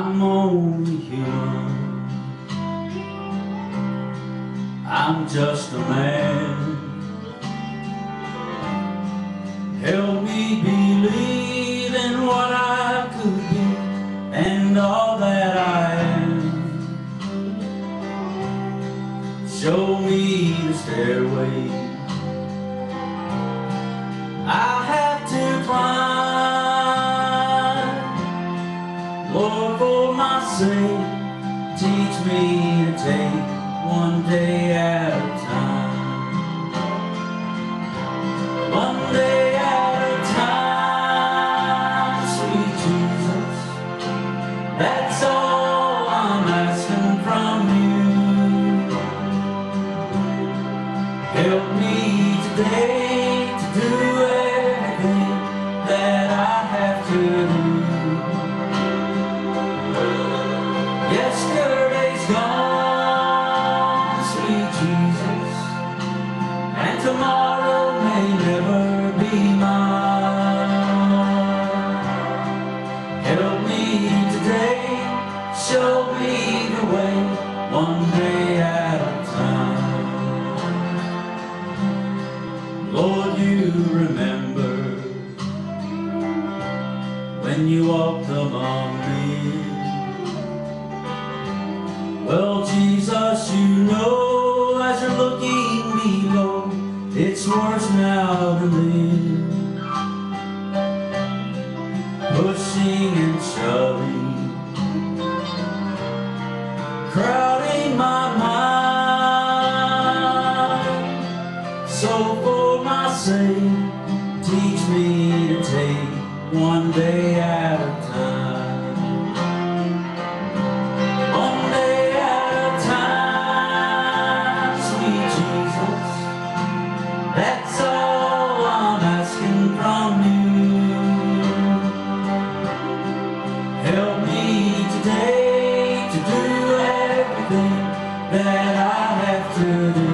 I'm only human. I'm just a man. Help me believe in what I could be and all that I am. Show me the stairway I have to climb. Lord, for my sake, teach me to take one day at a time. One day at a time, sweet Jesus. That's all I'm asking from you. Help me today to do everything that I have to do. Yesterday's gone, sweet Jesus, and tomorrow may never be mine. Help me today, show me the way, one day at a time. Lord, you remember when you walked among me. Well, Jesus, you know, as you're looking below, it's worse now than then. Pushing and shoving, crowding my mind. So for my sake, teach me to take one day at a time. One day at a time, sweet Jesus. That's all I'm asking from you. Help me today to do everything that I have to do.